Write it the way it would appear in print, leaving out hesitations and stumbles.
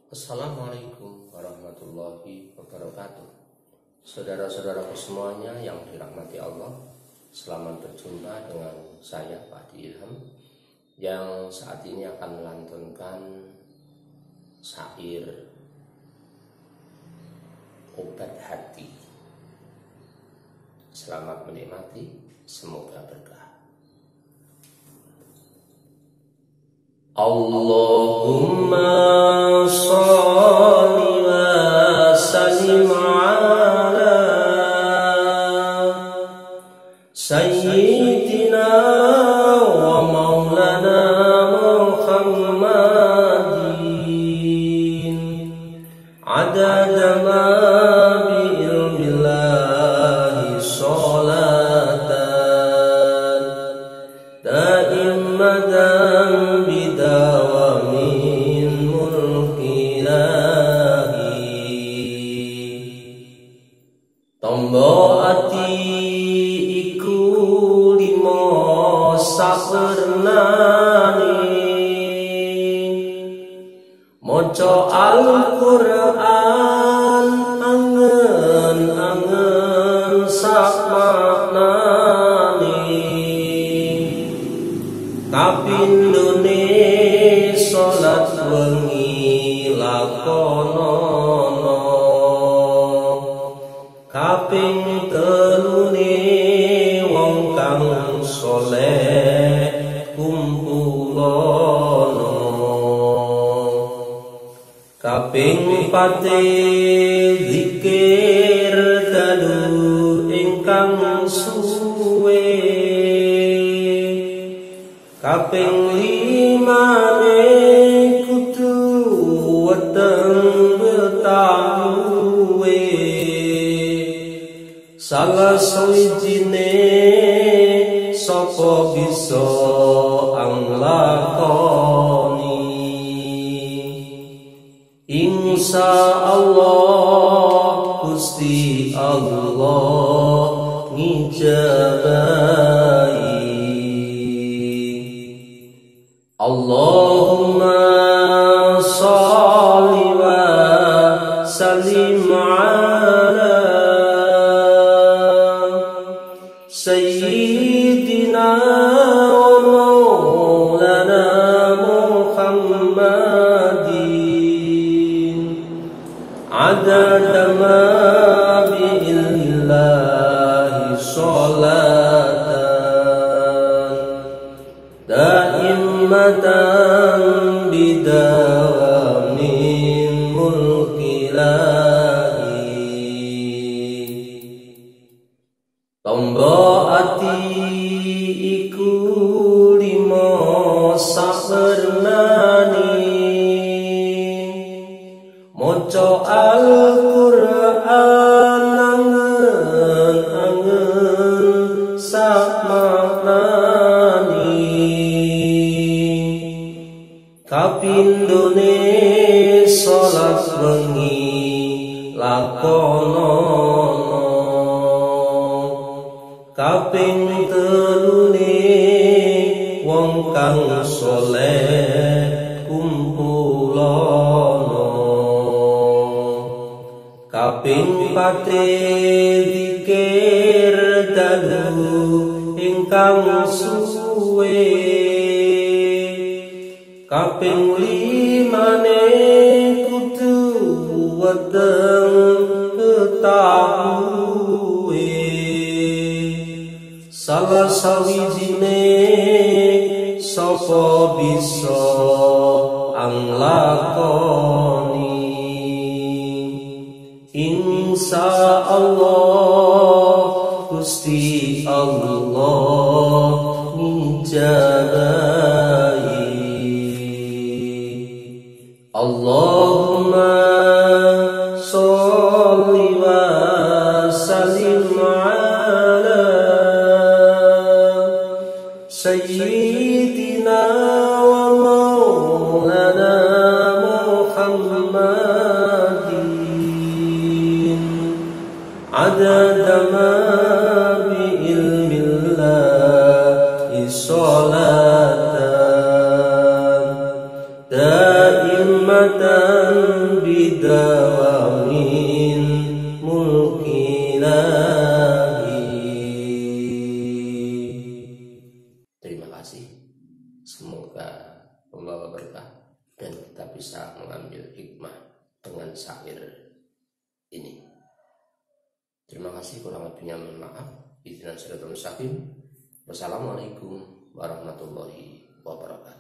Assalamualaikum warahmatullahi wabarakatuh. Saudara-saudaraku semuanya yang dirahmati Allah, selamat berjumpa dengan saya Pak Ilham yang saat ini akan melantunkan syair obat hati. Selamat menikmati, semoga berkah. Allahumma sholli wa sallim ala sayyidina wa maulana Muhammadin adada ma bi ilmillahi sholatan daimatan bidawamin mulki ilahi. Tombo ati iku limo sapernane moco Al-Quran angen-angen sak maknane kapindhone salat wengi lakonono kaping telune wong kang saleh kumpulono kaping pate zikir dalu ingkang suwe kaping limane kudu weteng betahuwe salah sawijine sapa bisa anglakoni insyaallah Gusti Allah ngijabahi. Allahumma sholli wa sallim ala sayyidina wa maulana Muhammadin adada ma bi ilmillahi sholatan daimatan bidawamin mulki ilahi. Tombo ati iku limo sapernane moco Al-Quran angen-angen sak maknane kapindhone salat wengi lakonono kaping telune wong kang saleh kumpulono kaping pate zikir dalu ingkang suwe kaping limane kudu weteng ketahuwe salah sawijine sapa bisa anglakoni insyaallah Gusti Allah ngijabahi. Allahumma sholli wa sallim ala sayyidina wa maulana Muhammadin adada ma bi ilmillahi sholatan daim rahmatan bidawamin mulkilahi. Terima kasih. Semoga membawa berkah dan kita bisa mengambil hikmah dengan syair ini. Terima kasih, kurang lebihnya mohon maaf. Ihdinas siratal mustaqim. Wassalamualaikum warahmatullahi wabarakatuh.